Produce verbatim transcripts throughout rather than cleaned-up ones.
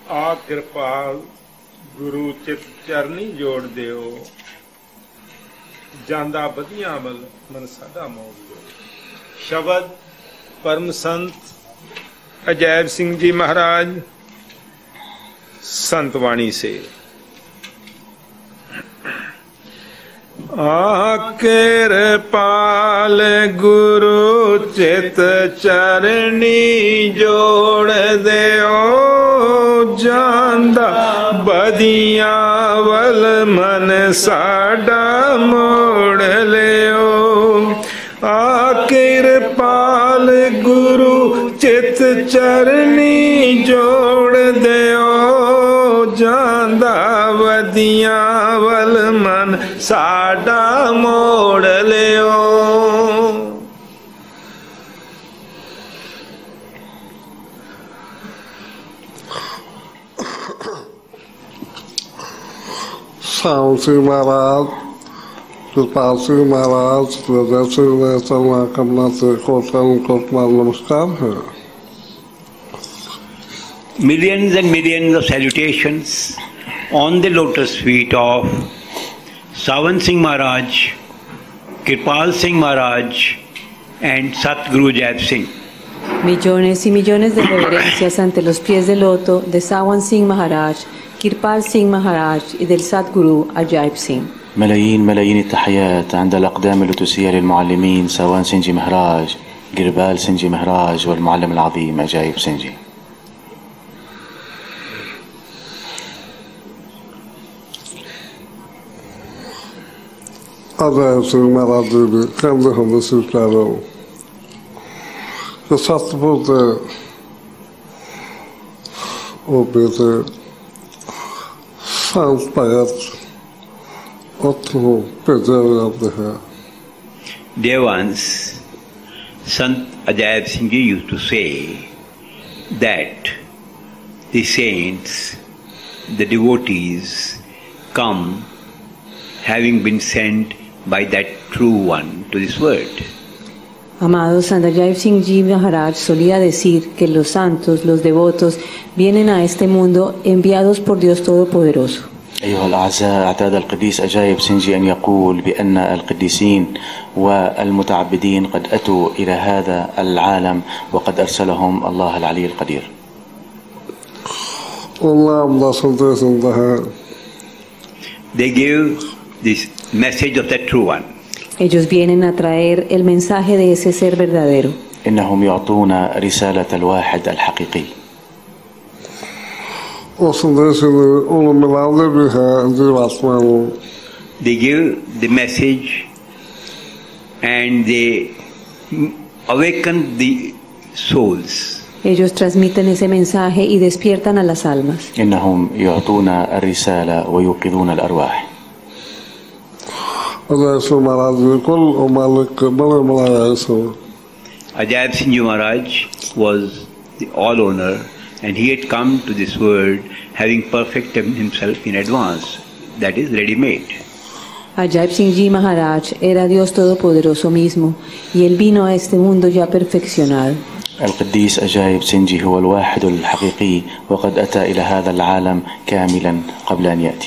ਆ ਕਿਰਪਾਲ ਗੁਰੂ ਚਿਤ ਚਰਨੀ ਜੋੜ ਦਿਓ, ਜਾਂਦਾ ਵਧੀਆ ਅਮਲ ਮਨ ਸਾਡਾ ਮੋੜ ਦਿਓ। ਸ਼ਬਦ परम संत अजैब सिंह जी महाराज संत वाणी से। कृपाल गुरु चित चरनी जोड़ देओ, जांदा बदिया वल मन साडा मोड़ लियो। आ कृपाल गुरु चित चरनी जोड़ दियो, जांदा वदिया वल मन साडा मोड़ लियो। सावन सिंह महाराज, कृपाल सिंह महाराज, कमला से नमस्कार है। Millions and millions of salutations on the lotus feet of Sawan Singh Maharaj, Kirpal Singh Maharaj and Satguru Ajayb Singh. Millones y millones de reverencias ante los pies del loto de Sawan Singh Maharaj, Kirpal Singh Maharaj y del Satguru Ajayb Singh. ملايين ملايين التحيات عند الأقدام اللوتسية للمعلمين ساوان سنجي مهراج، قربال سنجي مهراج والمعلم العظيم أجايب سنجي. Ajayb Singh Maharaj जी कहते होंगे स्वीकारो कि सतपुर के वो बेटे संत भगत Dear ones, Sant Ajayb Singh Ji used to say that the saints, the devotees come having been sent by that true one to this world. Amado Sant Ajayb Singh Ji Maharaj solía decir que los santos, los devotos, vienen a este mundo enviados por Dios Todopoderoso. أيها الأعزاء، اعتاد القديس أجايب سنجي أن يقول بأن القديسين والمتعبدين قد أتوا إلى هذا العالم وقد أرسلهم الله العلي القدير. They give this message of the true one. Ellos vienen a traer el mensaje de ese ser verdadero. إنهم يعطون رسالة الواحد الحقيقي. They give the message and they awaken the souls. Ellos transmiten ese mensaje y despiertan a las almas. إنهم يعطون الرسالة ويوقظون الأرواح. Ajayb Singh Ji Maharaj was the all-owner, and he had come to this world having perfected himself in advance, that is ready-made. Ajayb Singh Ji Maharaj era Dios Todopoderoso mismo, y él vino a este mundo ya perfeccionado. القديس أجايب سنجي هو الواحد الحقيقي وقد أتى إلى هذا العالم كاملا قبل أن يأتي.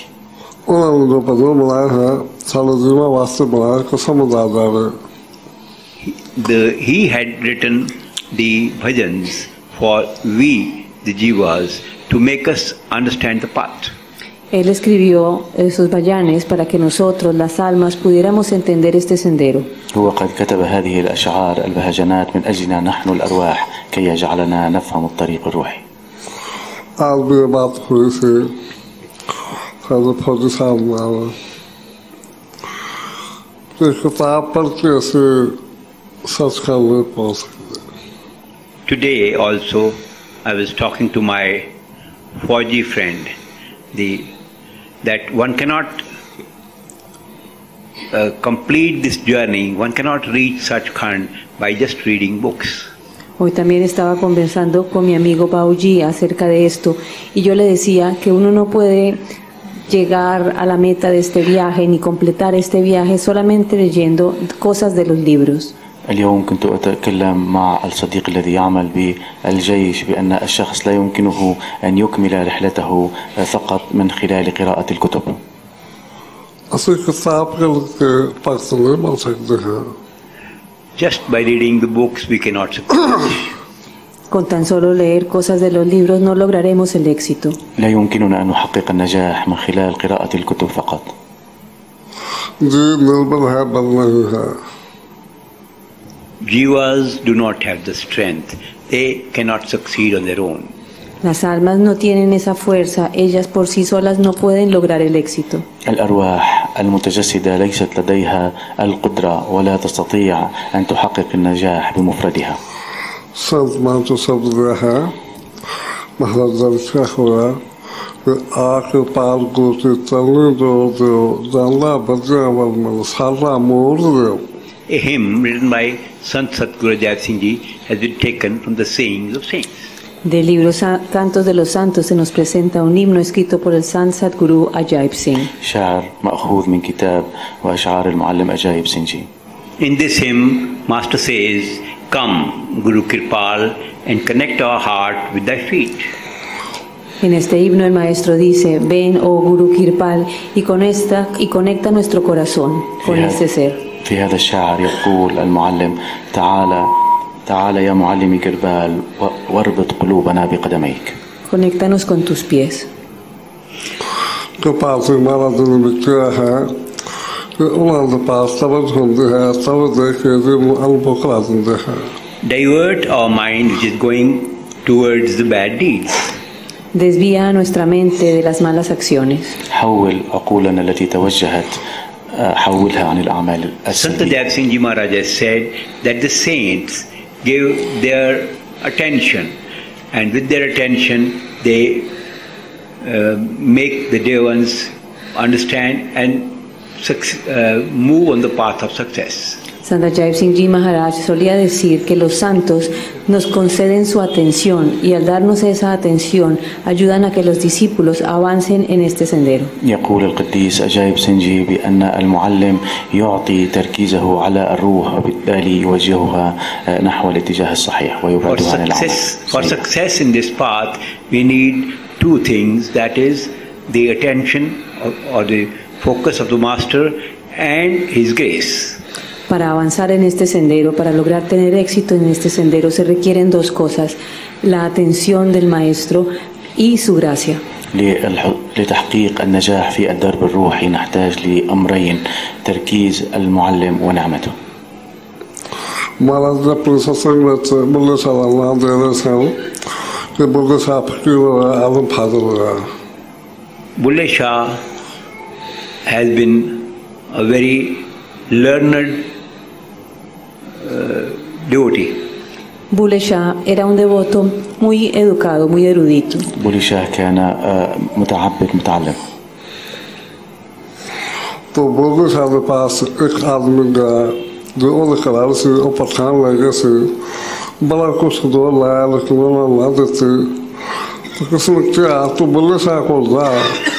The, he had written the bhajans for we, the jivas, to make us understand the path. Él escribió esos vayanes para que nosotros, las almas, pudiéramos entender este sendero. هو قد كتب هذه الأشعار البهجنات من أجلنا نحن الأرواح كي يجعلنا نفهم الطريق الروحي. Today also I was talking to my Fauji friend the, that one cannot uh, complete this journey, one cannot reach Sachkhand by just reading books. Hoy también estaba conversando con mi amigo Bauji acerca de esto y yo le decía que uno no puede llegar a la meta de este viaje ni completar este viaje solamente leyendo cosas de los libros. اليوم كنت أتكلم مع الصديق الذي يعمل بالجيش بأن الشخص لا يمكنه أن يكمل رحلته فقط من خلال قراءة الكتب. Just by reading the books we cannot succeed. Con tan solo leer cosas de los libros no lograremos el éxito. لا يمكننا أن نحقق النجاح من خلال قراءة الكتب فقط. Jivas do not have the strength. They cannot succeed on their own. Las almas no tienen esa fuerza, ellas por sí solas no pueden lograr el éxito. الأرواح المتجسدة ليست لديها القدرة ولا تستطيع أن تحقق النجاح بمفردها. संत मानतो शब्द रहा महाराज दर्शा हुआ आके पाल को चलने दो दो जानला बजा वल सारा मोड़ दो. A hymn written by Sant Satguru Ajayab Singh Ji has been taken from the sayings of saints. Del libro Cantos de los Santos se nos presenta un himno escrito por el Sant Satguru Ajayab Singh. شعر مأخوذ من كتاب وأشعار المعلم أجايب سنجي. In this hymn, Master says, "Come, Guru Kirpal, and connect our heart with thy feet." En este himno el maestro dice, ven, oh Guru Kirpal, y conecta, y conecta nuestro corazón con este ser. في هذا الشعر يقول المعلم تعالى تعالى يا معلمي كربال واربط قلوبنا بقدميك. Conéctanos con tus pies. Divert our mind which is going towards the bad deeds. Desvía nuestra mente de las malas acciones. حول عقولنا التي توجهت حولها عن الأعمال السيئة. Sant Ajayab Singh Ji Maharaj has said that the saints give their attention, and with their attention they uh, make the dear ones understand and uh, move on the path of success. Sant Ajayab Singh Ji Maharaj solía decir que los santos nos conceden su atención y al darnos esa atención ayudan a que los discípulos avancen en este sendero. يقول القديس أجايب سنجي بأن المعلم يعطي تركيزه على الروح وبالتالي يوجهها نحو الاتجاه الصحيح ويبعدها عن العمل. For success in this path we need two things, that is the attention or, or the focus of the Master and His grace. Para avanzar en este sendero, para lograr tener éxito en este sendero, se requieren dos cosas: la atención del Maestro y su gracia. لتحقيق النجاح في الدرب الروحي نحتاج لأمرين: تركيز المعلم ونعمته. Bulle Shah has been a very learned uh, devotee. Bulle Shah era un devoto muy educado, muy erudito. Bulle Shah كان متعبد متعلم. तो बुले शाह के पास एक आदमी गया जो उन्हें करार से और पठान लगे से बड़ा कुछ दो लाया लेकिन उन्होंने ना देते तो किसने क्या तो बुले शाह को जा.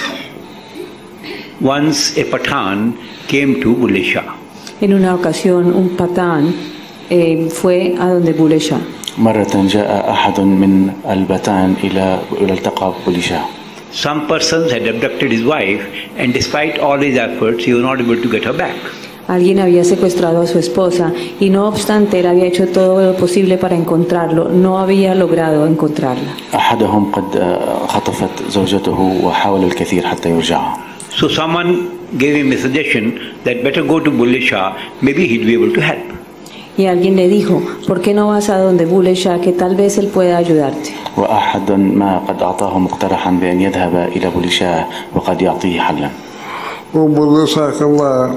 Once a Pathan came to Bulle Shah. En una ocasión un patán eh, fue a donde Bulle Shah. مرة جاء أحد من البتان إلى إلى التقى ببولي شاه. Some persons had abducted his wife, and despite all his efforts, he was not able to get her back. Alguien había secuestrado a su esposa y no obstante él había hecho todo lo posible para encontrarlo, no había logrado encontrarla. أحدهم قد خطفت زوجته وحاول الكثير حتى يرجعها. So someone gave him a suggestion that better go to Bulle Shah, maybe he'd be able to help. Y alguien le dijo, ¿por qué no vas a donde Bulle Shah, que tal vez él pueda ayudarte? وأحد ما قد أعطاه مقترحا بأن يذهب إلى بولي شاه وقد يعطيه حلا. وبولي شاه كلا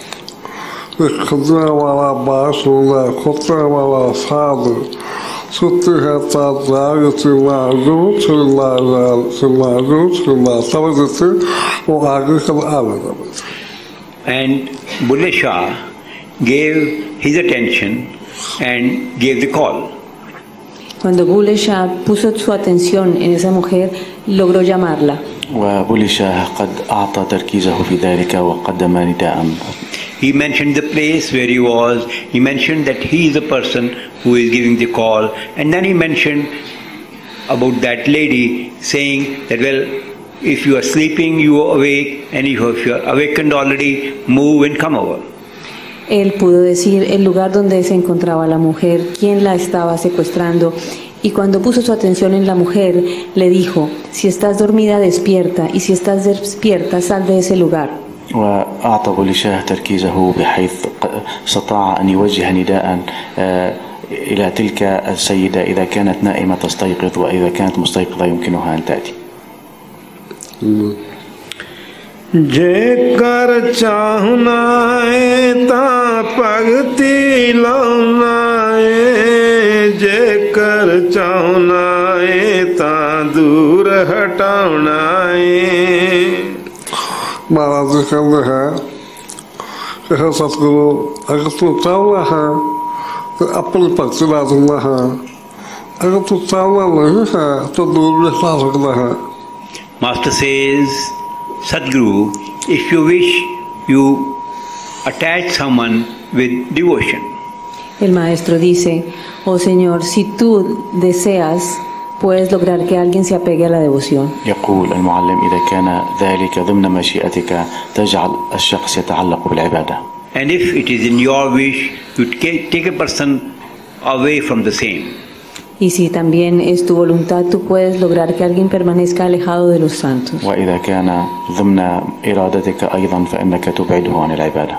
خدنا ولا باش ولا خطنا ولا صاد ستها تضايق لا جوت لا لا جوت لا صادت وعاقك الأبد. And Bulle Shah gave his attention and gave the call. Cuando Bulle Shah puso su atención en esa mujer, logró llamarla. وبولي شاه قد أعطى تركيزه في ذلك وقدم نداء. He mentioned the place where he was. He mentioned that he is the person who is giving the call. And then he mentioned about that lady saying that, well, if you are sleeping, you are awake. And if you are awakened already, move and come over. Él pudo decir el lugar donde se encontraba la mujer, quién la estaba secuestrando, y cuando puso su atención en la mujer, le dijo, si estás dormida, despierta, y si estás despierta, sal de ese lugar. وأعطى بوليشاه تركيزه بحيث استطاع أن يوجه نداء إلى تلك السيدة إذا كانت نائمة تستيقظ وإذا كانت مستيقظة يمكنها أن تأتي. जेकर चाहना है ता भगती लाना है जेकर चाहना है ता दूर हटाना है। महाराज जी कहते हैं कि सतगुरु अगर तू चाहना है तो अपनी भक्ति ला देना है, अगर तू चाहना नहीं है तो दूर भी हटा सकता है। Master says, Sadguru, if you wish, you attach someone with devotion. El maestro dice, oh Señor, si tú deseas, puedes lograr que alguien se apegue a la devoción. يقول المعلم إذا كان ذلك ضمن مشيئتك تجعل الشخص يتعلق بالعبادة. And if it is in your wish, you take a person away from the same. Y si también es tu voluntad, tú puedes lograr que alguien permanezca alejado de los santos. وإذا كان ضمن إرادتك أيضا فإنك تبعده عن العبادة.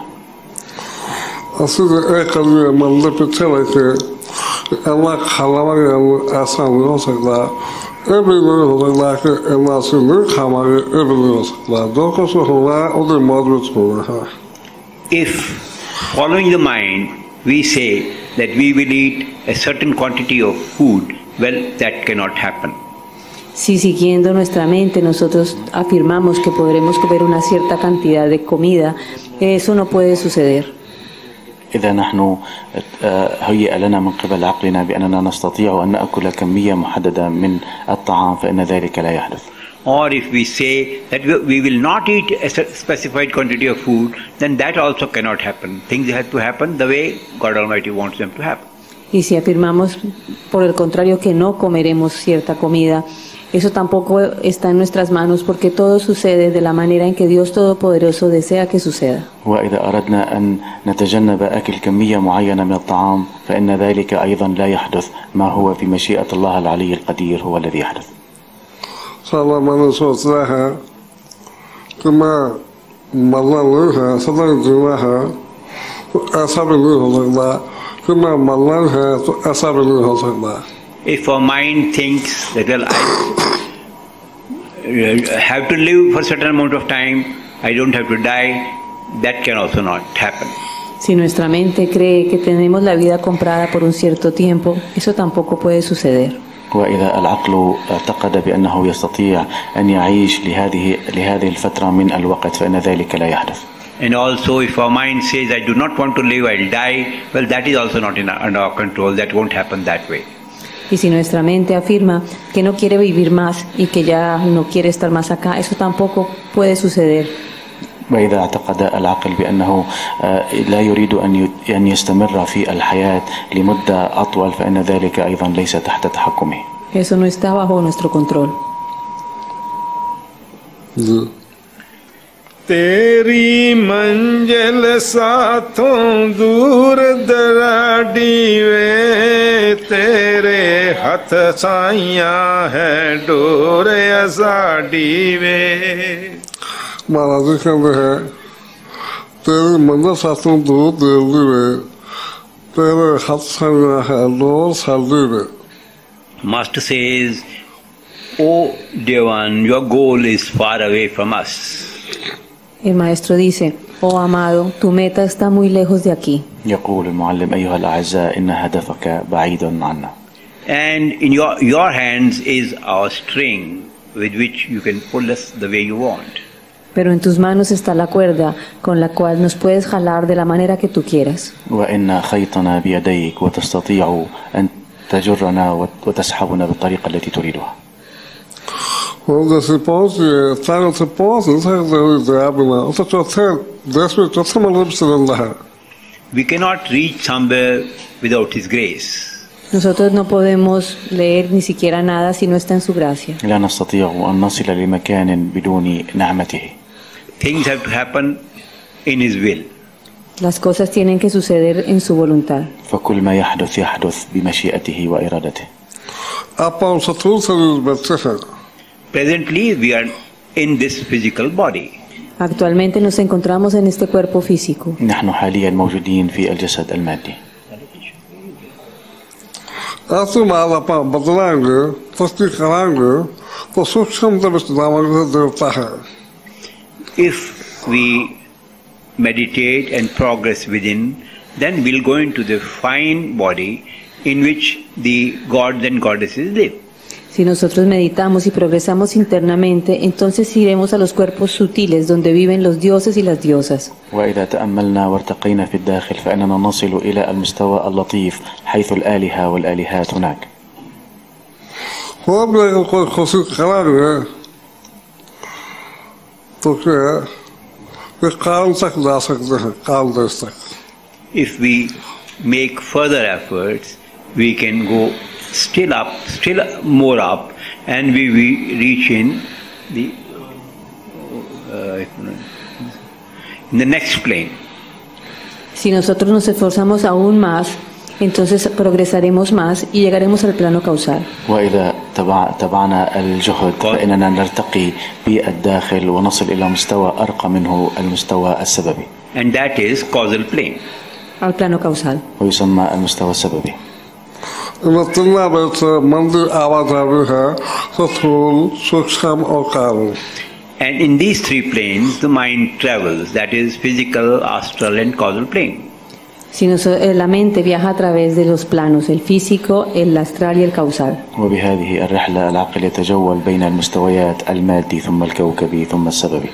Así de él mandé pichela que en la calamaria asan no se da, every little like en la sin calamaria every little la dos cosas la o de moderate school. If following the mind we say that we will eat a certain quantity of food, well, that cannot happen. Si siguiendo nuestra mente nosotros afirmamos que podremos comer una cierta cantidad de comida, eso no puede suceder. إذا نحن هيئ لنا من قبل عقلنا بأننا نستطيع أن نأكل كمية محددة من الطعام فإن ذلك لا يحدث. Or if we say that we will not eat a specified quantity of food, then that also cannot happen. Things have to happen the way God Almighty wants them to happen. Y si afirmamos, por el contrario, que no comeremos cierta comida, eso tampoco está en nuestras manos porque todo sucede de la manera en que Dios Todopoderoso desea que suceda. وإذا أردنا أن نتجنب أكل كمية معينة من الطعام فإن ذلك أيضا لا يحدث. ما هو في مشيئة الله العلي القدير هو الذي يحدث. Solamente soslaha, كما مللها صدقناها أصابناها كما مللها أصابناها. If our mind thinks that, well, I have to live for a certain amount of time, I don't have to die, that can also not happen. Si nuestra mente cree que tenemos la vida comprada por un cierto tiempo, eso tampoco puede suceder. وإذا العقل اعتقد بأنه يستطيع أن يعيش لهذه لهذه الفترة من الوقت فإن ذلك لا يحدث. And also if our mind says, I do not want to live, I'll die, well, that is also not in our, under our control, that won't happen that way. Y si nuestra mente afirma que no quiere vivir más y que ya no quiere estar más acá, eso tampoco puede suceder. وإذا اعتقد العقل بأنه لا يريد أن أن يستمر في الحياة لمدة أطول فإن ذلك أيضا ليس تحت تحكمه. Eso no está bajo nuestro control. तेरी मंजिल साथों दूर दराडी वे तेरे हाथ साइयां है door Asadi वे. महाराज जी कहते हैं तेरी मंजिल साथों दूर दराडी वे तेरे हाथ साइयां है डोर साडी वे. Master says, oh dear one, your goal is far away from us. El maestro dice, oh amado, tu meta está muy lejos de aquí. يقول المعلم أيها الأعزاء إن هدفك بعيد عنا. And in your your hands is our string with which you can pull us the way you want. Pero en tus manos está la cuerda con la cual nos puedes jalar de la manera que tú quieras. وإن خيطنا بيديك وتستطيع أن تجرنا وتسحبنا بالطريقة التي تريدها. donde se pone tan se pone se reabna o to se después to se malo se Allah. We cannot reach somewhere without His grace. Nosotros no podemos leer ni siquiera nada si no está en su gracia. لا نستطيع أن نصل لمكان بدون نعمته. Things have to happen in His will. Las cosas tienen que suceder en su voluntad. فكل ما يحدث يحدث بمشيئته وإرادته. Apa satu se better. Presently, we are in this physical body. Actualmente nos encontramos en este cuerpo físico. نحن حاليا موجودين في الجسد المادي. Asu mala pa badlange, pasti karange, to suksham da bestdamage de taha. If we meditate and progress within, then we'll go into the fine body in which the gods and goddesses live. Si nosotros meditamos y progresamos internamente, entonces iremos a los cuerpos sutiles donde viven los dioses y las diosas. وإذا تأملنا وارتقينا في الداخل فإننا نصل إلى المستوى اللطيف حيث الآلهة والآلهات هناك. Hoble ko khosu karange. To ke we karan tak da sakte hain, karan da tak. If we make further efforts, we can go still up, still more up, and we, we reach in the uh, in the next plane. Si nosotros nos esforzamos aún más, entonces progresaremos más y llegaremos al plano causal. وإذا تبع تبعنا الجهد فإننا نرتقي بالداخل ونصل إلى مستوى أرقى منه المستوى السببي. And that is causal plane. Al plano causal. ويسمى المستوى السببي. Matna bet mandir avadavi hai, satul suksham aur karan. And in these three planes, the mind travels. That is physical, astral, and causal plane. Si nos, eh, la mente viaja a través de los planos, el físico, el astral y el causal. وبهذه الرحلة العقل يتجول بين المستويات المادي ثم الكوكبي ثم السببي.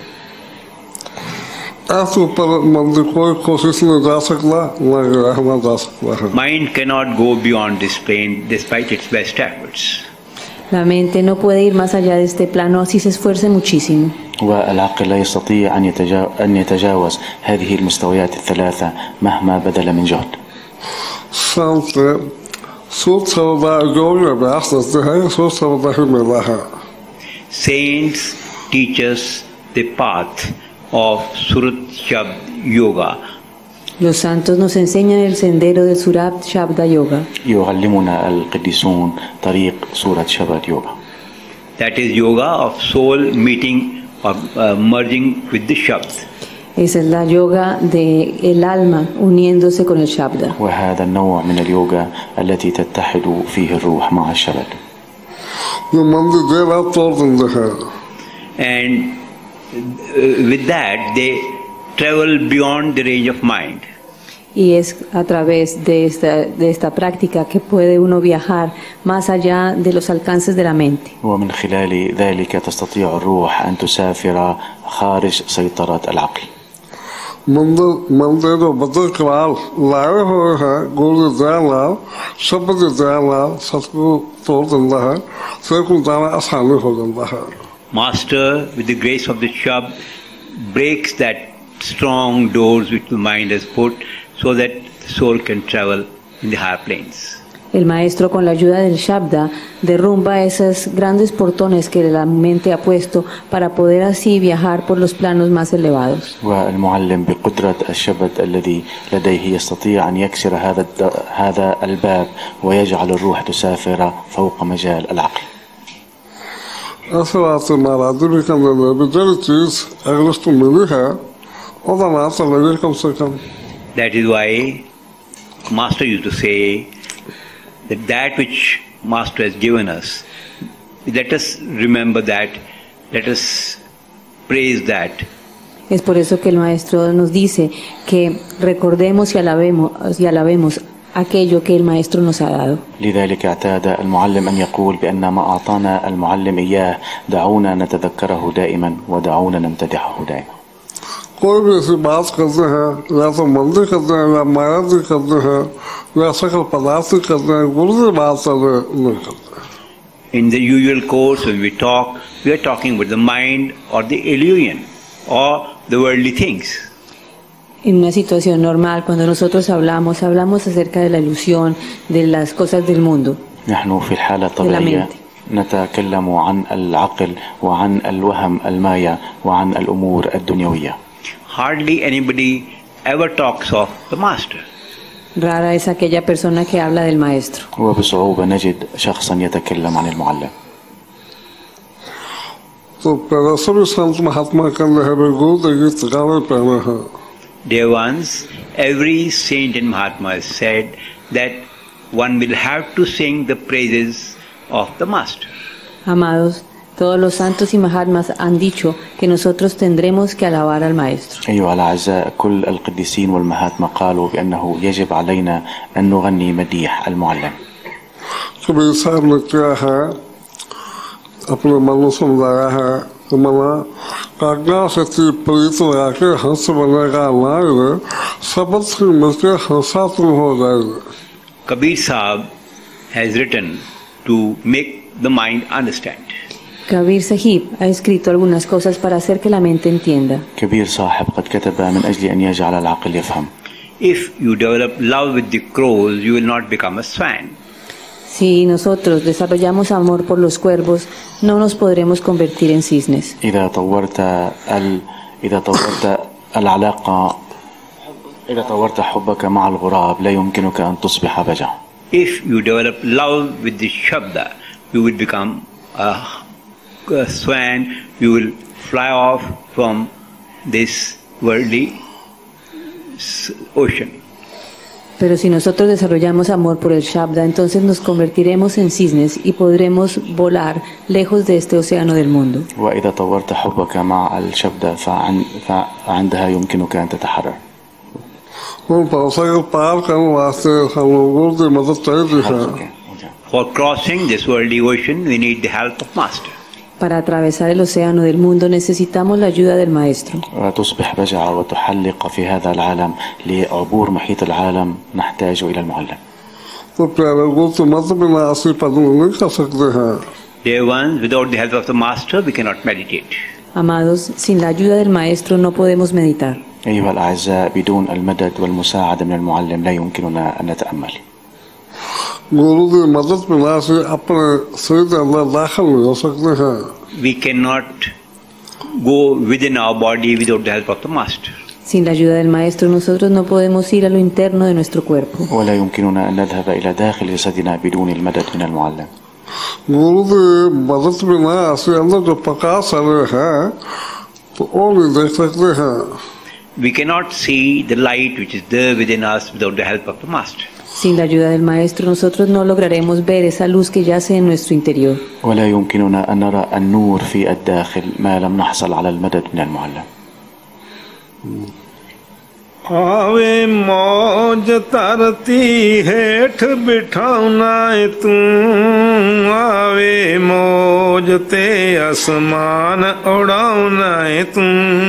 Asu par mandir koi kosis nahi ja sakta, na rahna ja sakta. Mind cannot go beyond this plane despite its best efforts. La mente no puede ir más allá de este plano así se esfuerce muchísimo. والعقل لا يستطيع أن يتجاوز, أن يتجاوز هذه المستويات الثلاثة مهما بذل من جهد. Sante sutra da goya bastas de hai, sutra da himelaha. Saints teach us the path of Surat Shabd Yoga. Los santos nos enseñan el sendero del Surat Shabda Yoga. يعلمنا القديسون طريق سورة شبد يوغا. That is yoga of soul meeting or uh, merging with the Shabd. Esa es la yoga de el alma uniéndose con el Shabda. وهذا النوع من اليوغا التي تتحد فيه الروح مع الشبد. The mandir deva torden de hai. And uh, with that they travel beyond the range of mind. Y es a través de esta, de esta práctica que puede uno viajar más allá de los alcances de la mente. ومن خلال ذلك تستطيع الروح أن تسافر خارج سيطرة العقل. Mandir mandir do badal kral lae hoye hai, guru dana, shabd dana, satguru torden de hai, se ko dana aasani ho janda hai. Master, with the grace of the Shabd, breaks that strong doors which the mind has put so that the soul can travel in the higher planes. El maestro, con la ayuda del Shabda, derrumba esos grandes portones que la mente ha puesto para poder así viajar por los planos más elevados. والمعلم بقدرة الشبد الذي لديه يستطيع أن يكسر هذا هذا الباب ويجعل الروح تسافر فوق مجال العقل. Asrat mara duri kan de bedel cheez agar tu mili hai, oda na to lege kam se kam. That is why Master used to say that that which Master has given us, let us remember that, let us praise that. Es por eso que el maestro nos dice que recordemos y alabemos, y alabemos aquello que el maestro nos ha dado. لذلك اعتاد المعلم أن يقول بأن ما أعطانا المعلم إياه دعونا نتذكره دائما ودعونا نمتدحه دائما. कोई भी ऐसी बात करते हैं या तो मंदिर करते हैं या माया जी करते हैं या सकल पदार्थ करते हैं गुरु की बात नहीं करते हैं. In the usual course, when we talk, we are talking about the mind or the illusion or the worldly things. En una situación normal, cuando nosotros hablamos, hablamos acerca de la ilusión, de las cosas del mundo. نحن في الحالة الطبيعية نتكلم عن العقل وعن الوهم المايا وعن الأمور الدنيوية. Hardly anybody ever talks of the master. Rara es aquella persona que habla del maestro. وبصعوبة نجد شخصا يتكلم عن المعلم. तो पैदा सभी संत महात्मा का लहर गुरु गीत गाने पहना है. Dear ones, every saint and Mahatma has said that one will have to sing the praises of the master. Amados, todos los santos y mahatmas han dicho que nosotros tendremos que alabar al maestro. أيها الأعزاء، كل القديسين والمهاتما قالوا بأنه يجب علينا أن نغني مديح المعلم. Kabir साहब ने क्या है अपने मन समझाया है तो मना कागना से प्रीत लगा के हंस बनेगा नाग शब्द से मिलकर हंसा तुम हो जाएगा. Kabir Sahib has written to make the mind understand. Kabir Sahib ha escrito algunas cosas para hacer que la mente entienda. كبير صاحب قد كتب من أجل أن يجعل العقل يفهم. If you develop love with the crows, you will not become a swan. Si nosotros desarrollamos amor por los cuervos, no nos podremos convertir en cisnes. إذا طورت ال... إذا طورت العلاقة إذا طورت حبك مع الغراب لا يمكنك أن تصبح بجع. If you develop love with the Shabda, you will become a, a swan, you will fly off from this worldly ocean. Pero si nosotros desarrollamos amor por el Shabda, entonces nos convertiremos en cisnes y podremos volar lejos de este océano del mundo. وإذا طورت حبك مع الشبدة فعن... فعندها يمكنك أن تتحرر. उन पासा को पार करने वास्ते हम लोगों की मदद चाहिए है. For crossing this worldly ocean, we need the help of Master. Para atravesar el océano del mundo necesitamos la ayuda del maestro. وتصبح بجعة وتحلق في هذا العالم. لعبور محيط العالم نحتاج إلى المعلم. तो प्यारे को तो मत बिना आशी पद नहीं कर सकते हैं. Dear ones, without the help of the Master, we cannot meditate. Amados, sin la ayuda del maestro no podemos meditar. أيها الأعزاء، بدون المدد والمساعدة من المعلم لا يمكننا أن نتأمل. गुरु की मदद बिना से अपने शरीर के अंदर दाखिल नहीं हो सकते हैं. We cannot go within our body without the help of the Master. Sin la ayuda del maestro nosotros no podemos ir a lo interno de nuestro cuerpo. ولا يمكننا أن نذهب إلى داخل جسدنا بدون المدد من المعلم. गुरु की मदद बिना से अंदर जो प्रकाश है तो वो नहीं देख सकते हैं. We cannot see the light which is there within us without the help of the Master. Sin la ayuda del maestro nosotros no lograremos ver esa luz que yace en nuestro interior. ولا يمكننا أن نرى النور في الداخل ما لم نحصل على المدد من المعلم. आवे मौज तरती हेठ बिठाना तू आवे मौज ते आसमान उड़ाना तू.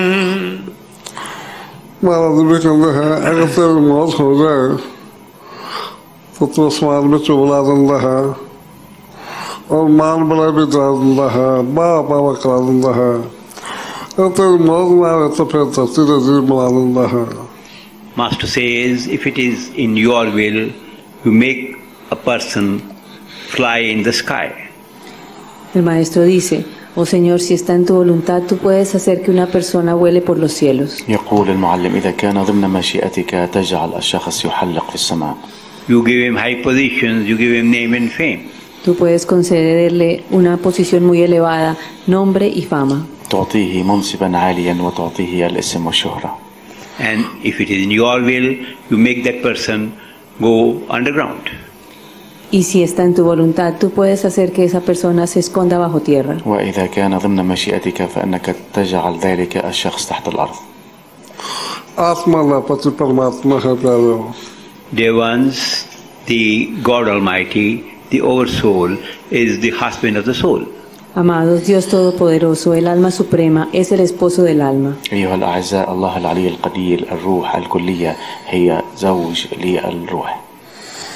महाराज भी कहते हैं अगर तेरी मौत हो जाए तो तू आसमान में चुबला दिंदा है और मान बड़ा भी दरा दिंदा है बाबा बाबा करा दिंदा है. अगर तेरी मौत ना आए तो फिर धरती का जीव बना दिंदा है. Master says, if it is in your will, you make a person fly in the sky. El maestro dice, oh Señor, si está en tu voluntad, tú puedes hacer que una persona vuele por los cielos. يقول المعلم إذا كان ضمن مشيئتك تجعل الشخص يحلق في السماء. You give him high positions, you give him name and fame. Tú puedes concederle una posición muy elevada, nombre y fama. تعطيه منصبا عاليا وتعطيه الاسم والشهرة. And if it is in your will, you make that person go underground. Y si está en tu voluntad, tú puedes hacer que esa persona se esconda bajo tierra. وإذا كان ضمن مشيئتك فإنك تجعل ذلك الشخص تحت الأرض. आत्मा ना पति परमात्मा है प्यारे. Dear ones, the God Almighty, the Oversoul, is the husband of the soul. Amados, Dios Todopoderoso, el alma suprema, es el esposo del alma. أيها الأعزاء، الله العلي القدير الروح الكلية هي زوج للروح.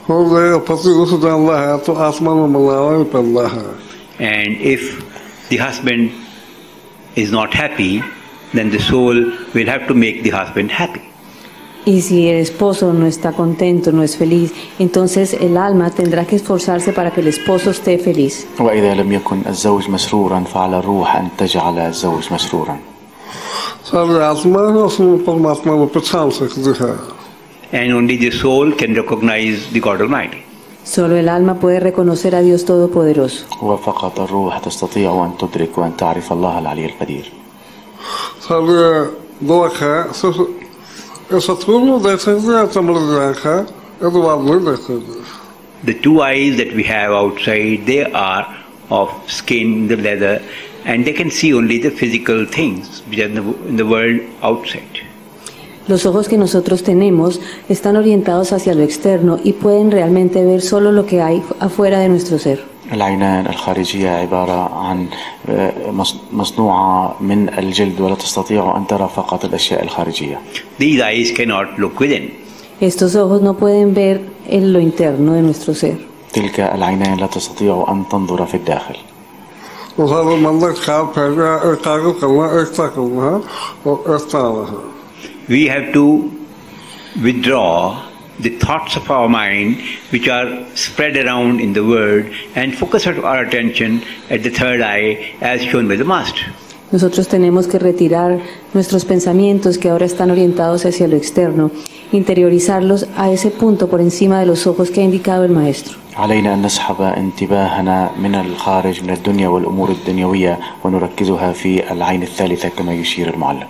और पति उस डालता है तो आत्मा में मलावा पड़ता है. And if the husband is not happy, then the soul will have to make the husband happy. Y si el esposo no está contento, no es feliz, entonces el alma tendrá que esforzarse para que el esposo esté feliz. وإذا لم يكن الزوج مسرورا فعلى الروح أن تجعل الزوج مسرورا. सारी आत्मा है उसमें परमात्मा को पहचान सकती है. And only the soul can recognize the God Almighty. Solo el alma puede reconocer a Dios Todopoderoso. وفقط الروح تستطيع أن تدرك وأن تعرف الله العلي القدير. सारे दो है ऐसा थोड़ा देख सकते हैं चमड़ आँखा ये तो बात नहीं देख सकते. The two eyes that we have outside, they are of skin, the leather, and they can see only the physical things which are in the, in the world outside. Los ojos que nosotros tenemos están orientados hacia lo externo y pueden realmente ver solo lo que hay afuera de nuestro ser. العينان الخارجية عبارة عن مصنوعة من الجلد ولا تستطيع أن ترى فقط الأشياء الخارجية. These eyes cannot look within. Estos ojos no pueden ver en lo interno de nuestro ser. تلك العينان لا تستطيع أن تنظر في الداخل. وهذا المنطق خاب فجأة إقاقل قلنا إقاقلها وإستعلها. We have to withdraw the thoughts of our mind which are spread around in the world and focus our attention at the third eye as shown by the Master. Nosotros tenemos que retirar nuestros pensamientos que ahora están orientados hacia lo externo, interiorizarlos a ese punto por encima de los ojos que ha indicado el Maestro. علينا أن نسحب انتباهنا من الخارج من الدنيا والأمور الدنيوية ونركزها في العين الثالثة كما يشير المعلم.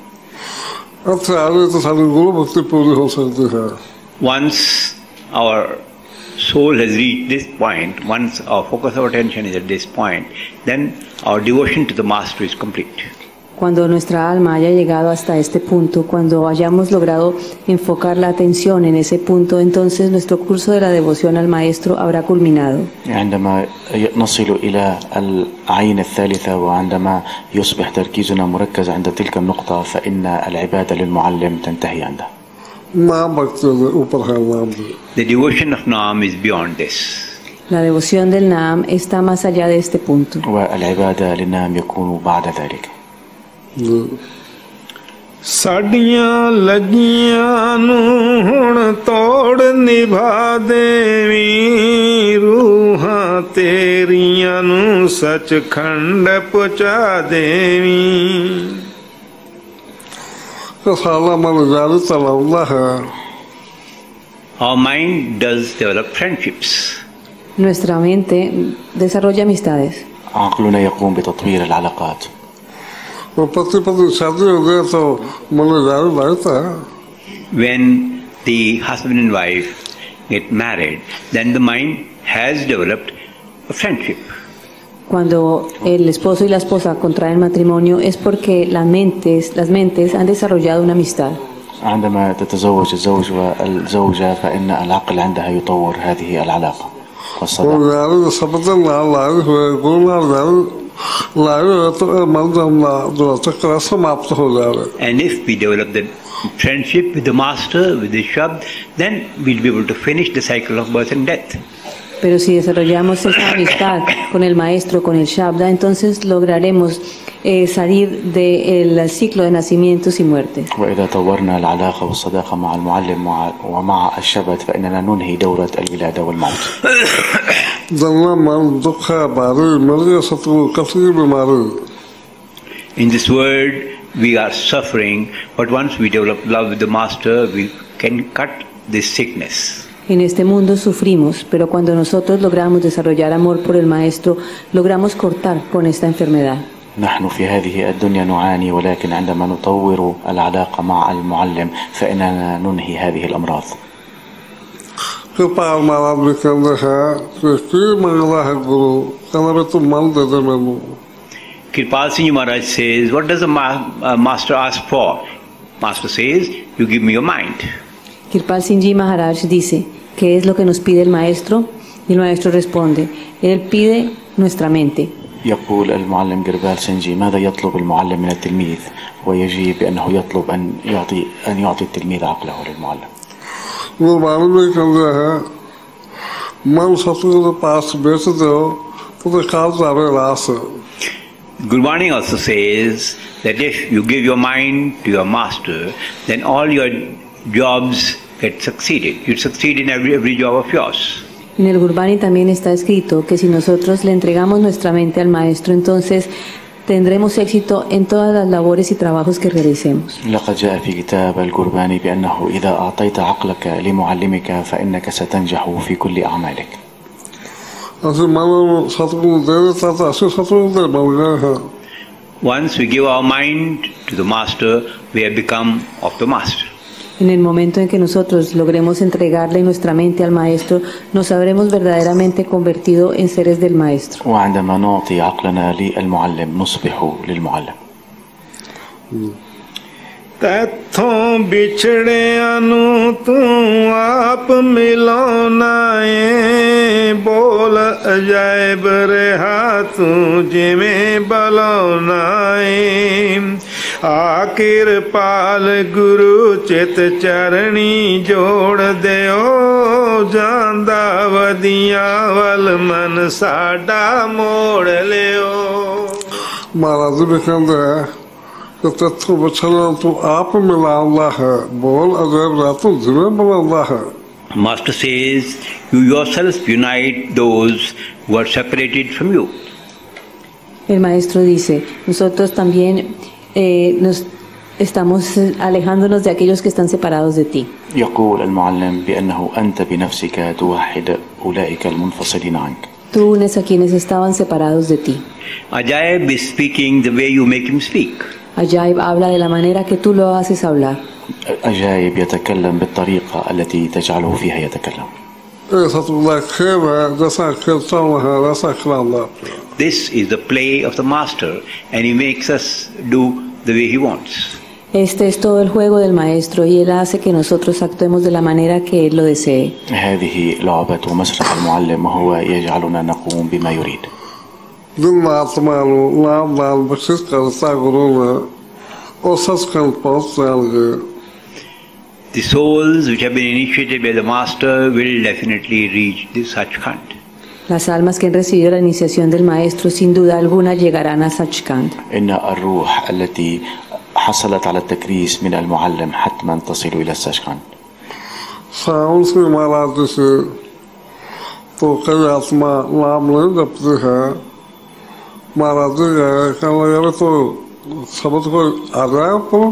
Once our soul has reached this point, once our focus of attention is at this point, then our devotion to the Master is complete. Cuando nuestra alma haya llegado hasta este punto, cuando hayamos logrado enfocar la atención en ese punto, entonces nuestro curso de la devoción al Maestro habrá culminado. عندما نصل إلى العين الثالثة وعندما يصبح تركيزنا مركز عند تلك النقطة فإن العبادة للمعلم تنتهي عنده. The devotion of Naam is beyond this. La devoción del Naam está más allá de este punto. والعبادة للنام يكون بعد ذلك. ਸਾਡੀਆਂ ਲੱਗੀਆਂ ਨੂੰ ਹੁਣ ਤੋੜ ਨਿਭਾ ਦੇਵੀਂ ਰੂਹਾਂ ਤੇਰੀਆਂ ਨੂੰ ਸੱਚਖੰਡ ਪਹੁੰਚਾ ਦੇਵੀਂ. Our mind does develop friendships. Nuestra mente desarrolla amistades. عقلنا يقوم بتطوير العلاقات. When the husband and wife get married, then the mind has developed a friendship. Cuando el esposo y la esposa contraen matrimonio es porque las mentes, las mentes han desarrollado una amistad. عندما تتزوج الزوج والزوجة فإن العقل عندها يطور هذه العلاقة والصداقة. And if we develop the friendship with the Master, with the Shabd, then we'll be able to finish the cycle of birth and death. Pero si desarrollamos esa amistad con el Maestro, con el Shabda, entonces lograremos eh, salir del ciclo de nacimientos y muerte. وإذا طورنا العلاقة والصداقة مع المعلم ومع الشبد فإننا ننهي دورة الولادة والموت. In this world we are suffering, but once we develop love with the Master, we can cut this sickness. En este mundo sufrimos, pero cuando nosotros logramos desarrollar amor por el Maestro, logramos cortar con esta enfermedad. نحن في هذه الدنيا نعاني ولكن عندما نطور العلاقة مع المعلم فإننا ننهي هذه الأمراض. Kirpal Singh Maharaj says, what does the ma- uh, Master ask for? Master says, you give me your mind. Kirpal Singh Ji Maharaj dice, ¿qué es lo que nos pide el Maestro? Y el Maestro responde, Él pide nuestra mente. يقول المعلم كربال سنجي ماذا يطلب المعلم من التلميذ ويجيب بأنه يطلب أن يعطي أن يعطي التلميذ عقله للمعلم. मन सतगुरु के पास बेच दो तो काल जावे रास. Gurbani also says that if you give your mind to your master, then all your jobs get succeeded. You succeed in every, every job of yours. En el Gurbani también está escrito que si nosotros le entregamos nuestra mente al maestro, entonces tendremos éxito en todas las labores y trabajos que realicemos. لقد جاء في كتاب القرباني بأنه إذا أعطيت عقلك لمعلمك فإنك ستنجح في كل أعمالك. Así mano satguru debe trata así satguru debe balga. Once we give our mind to the master, we have become of the master. En el momento en que nosotros logremos entregarle nuestra mente al maestro, nos habremos verdaderamente convertido en seres del maestro. وعندما نعطي عقلنا للمعلم نصبح للمعلم. ਤੈਥੋਂ ਵਿਛੜਿਆਂ ਨੂੰ ਤੂੰ ਆਪ ਮਿਲਾਉਣਾ ਏ ਬੋਲ ਅਜਾਇਬ ਰਿਹਾ ਤੂੰ ਜਿਵੇਂ ਬੁਲਾਉਣਾ ਏ ਆ ਕਿਰਪਾਲ ਗੁਰੂ ਚਿਤ ਚਰਣੀ ਜੋੜ ਦਿਓ ਜਾਂਦਾ ਵਧੀਆਂ ਵੱਲ ਮਨ ਸਾਡਾ ਮੋੜ ਲਿਓ. महाराज भी कहते हैं कि तत्व बचना तो आप मिला अल्लाह है बोल अजैब रातों जिम्मे बना अल्लाह है. Master says, you yourself unite those who are separated from you. El maestro dice, nosotros también eh, nos estamos alejándonos de aquellos que están separados de ti. يقول المعلم بأنه أنت بنفسك توحد أولئك المنفصلين عنك. Tú unes a quienes estaban separados de ti. Ajaib is speaking the way you make him speak. Ajaib habla de la manera que tú lo haces hablar. أجايب يتكلم بالطريقة التي تجعله فيها يتكلم. إيه सतगुरु खेल है जैसा खेलता हूँ है वैसा खिलाऊंगा. This is the play of the master, and he makes us do the way he wants. Este es todo el juego del maestro y él hace que nosotros actuemos de la manera que él lo desee. هذه لعبة مسرح المعلم وهو يجعلنا نقوم بما يريد. जिन आत्मा नाम दान बख्शिश करता गुरु ने और सचखंड पहुंच जाएंगे. The souls which have been initiated by the master will definitely reach this Sachkhand. Las almas que han recibido la iniciación del maestro sin duda alguna llegarán a Sachkhand. إن الروح التي حصلت على التكريس من المعلم حتما تصل إلى السachkhand. Sound से महाराज से तो कई आत्मा नाम नहीं जपती है. महाराज जी कहना यार तो शब्द को आ रहा है तो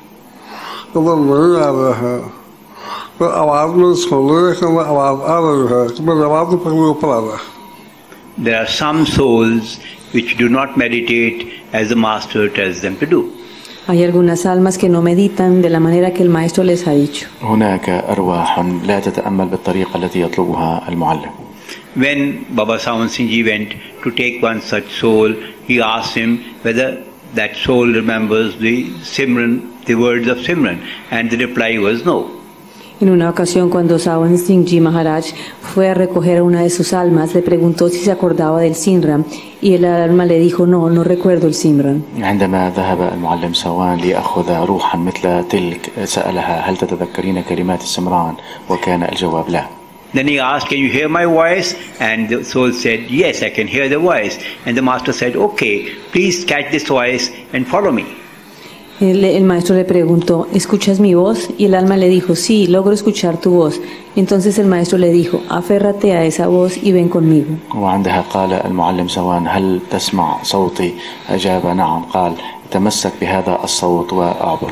कदम नहीं आ रहा है तो आवाज में सुन रहे कहना आवाज आ रही है कि मेरी आवाज तो पकड़े ऊपर आ रहा है. There are some souls which do not meditate as the master tells them to do. Hay algunas almas que no meditan de la manera que el maestro les ha dicho. هناك أرواح لا تتأمل بالطريقة التي يطلبها المعلم. When Baba Sawan Singh Ji went to take one such soul, he asked him whether that soul remembers the Simran, the words of Simran, and the reply was no. En una ocasión, cuando Sawan Singh Ji Maharaj fue a recoger a una de sus almas, le preguntó si se acordaba del Simran y el alma le dijo no, no recuerdo el Simran. عندما ذهب المعلم سوان ليأخذ روحا مثل تلك سألها هل تتذكرين كلمات السمران وكان الجواب لا. Then he asked, can you hear my voice? And the soul said, yes, I can hear the voice. And the master said, okay, please catch this voice and follow me. El, el maestro le preguntó, ¿escuchas mi voz? Y el alma le dijo, sí, logro escuchar tu voz. Entonces el maestro le dijo, aférrate a esa voz y ven conmigo. وعندها قال المعلم سوان هل تسمع صوتي؟ أجاب نعم. قال تمسك بهذا الصوت وأعبر.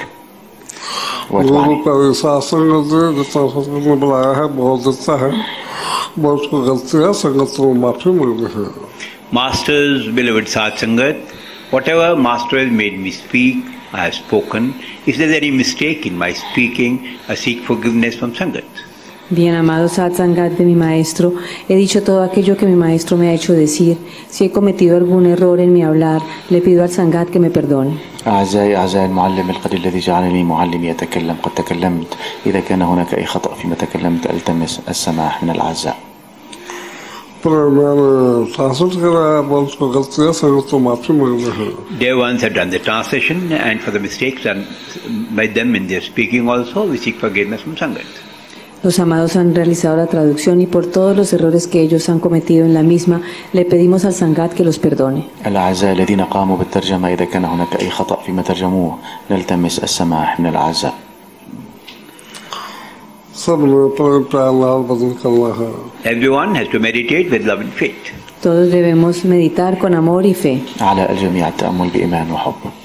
गुरु का विश्वास संगत जितना सतगुरु ने बुलाया है बहुत अच्छा है बहुत को गलती है संगत को माफी मांगनी है. Master's beloved Sat Sangat, whatever Master has made me speak, I have spoken. If there is any mistake in my speaking, I seek forgiveness from Sangat. Bien amado Satsangat de mi maestro, he dicho todo aquello que mi maestro me ha hecho decir. Si he cometido algún error en mi hablar, le pido al Sangat que me perdone. أعزائي أعزائي المعلم القدير الذي جعلني معلمي أتكلم قد تكلمت. إذا كان هناك أي خطأ فيما تكلمت ألتمس السماح من الأعزاء. Dear ones have done the translation, and for the mistakes done by them in their speaking also, we seek forgiveness from Sangat. Los amados han realizado la traducción y por todos los errores que ellos han cometido en la misma, le pedimos al Sangat que los perdone. الأعزاء الذين قاموا بالترجمة إذا كان هناك أي خطأ فيما ترجموه نلتمس السماح من الأعزاء. Everyone has to meditate with love and faith. Todos debemos meditar con amor y fe. على الجميع التأمل بإيمان وحب.